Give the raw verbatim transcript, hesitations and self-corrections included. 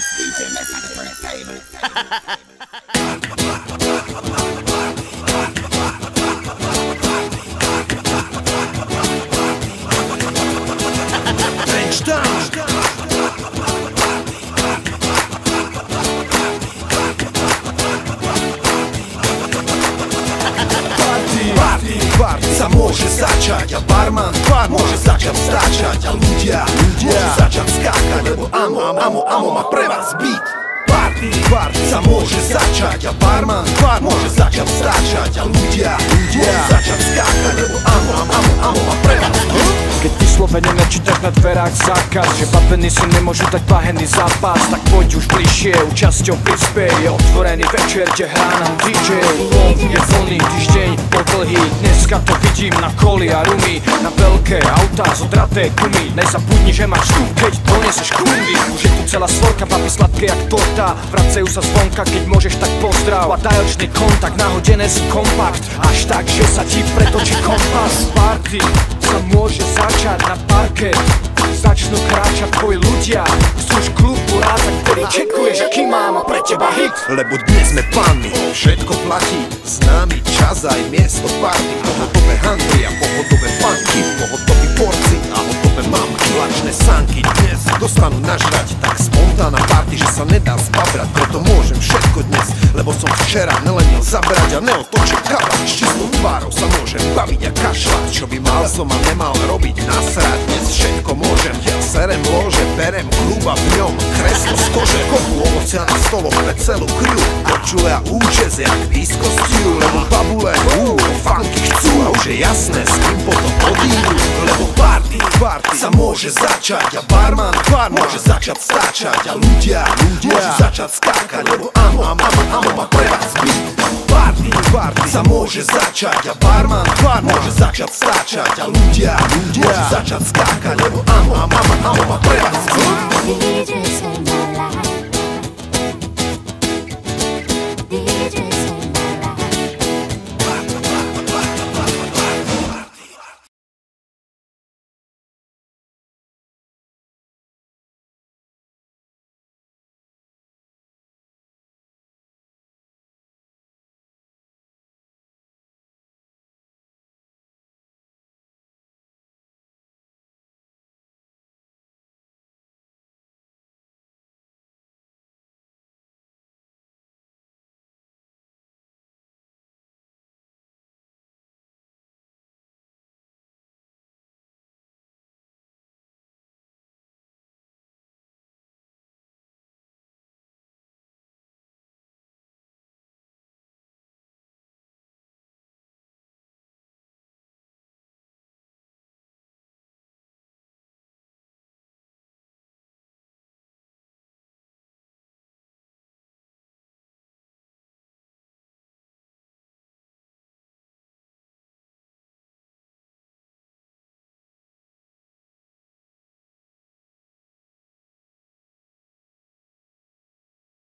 Party sa môže začať a barman môže začať stáčať a ľudia môžu začať skákať, lebo amo, amo, amo má pre vás beat. Party, party sa môže začať a barman môže začať stáčať a ľudia môžu začať skákať, lebo amo, amo, amo má pre vás beat. Keď vyslovene nečítaš na dverách zákaz, že babeny si nemôžu dať bahený zápas, tak poď už bližšie, účasťou prispej. Je otvorený večer, kde hrá nám dý džej. Lov je voľný, týždeň bol dlhý, dneska to vidím na koli a rumy, na veľké autá z odraté gumy. Nezabudni, že máš tu, keď doneseš kumby. Už je tu celá svorka, baby sladké jak torta, vracajú sa zvonka, keď môžeš, tak pozdrav. A dajočný kontakt, nahodené si kompakt, až tak, že sa ti pretočí kompas. Party sa môže začať na parket, začnú kráčať tvoji ľudia, chceš klubu ráza, ktorý čekuješ, aký mám pre teba hit. Lebo dnes sme pánmi, všetko platí, s nami čas aj miesto party. Pohotové hangry a pohotové funky, pohotové porci a hotové mamky. Lačné sanky dnes dostanú nažrať, tak spontánna party, že sa nedá zbabrať. Preto môžem všetko dnes, lebo som včera nelenil zabrať a neotočil kavať. S čistou tvárou sa môžem baviť a kašľať, čo by mal som a nemal robiť nasrať. Dnes všetko môžem, ja serem lože, berem klub a v ňom kreslo z kože. Kopu ovocia na stoloch pre celú kriu, počulia účes jak disco stew. Lebo babule, úú, funky chcú a už je jasné, s kým potom odídu. Lebo party, party sa môže začať a barman môže začať stáčať a ľudia môžu začať skákať, lebo amo, amo, amo má pre vás beat. Party, party sa môže začať a barman môže začať stáčať a ľudia môžu začať skákať, lebo amo, amo, amo má pre